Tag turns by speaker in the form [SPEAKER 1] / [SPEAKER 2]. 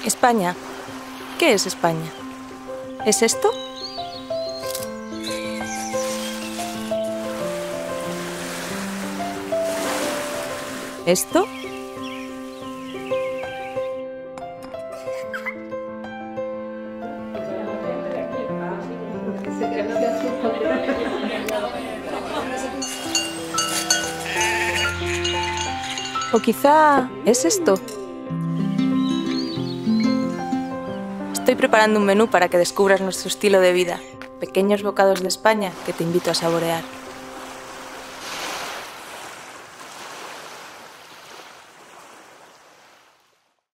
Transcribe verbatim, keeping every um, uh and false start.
[SPEAKER 1] España. ¿Qué es España? ¿Es esto? ¿Esto? ¿O quizá es esto? Estoy preparando un menú para que descubras nuestro estilo de vida. Pequeños bocados de España que te invito a saborear.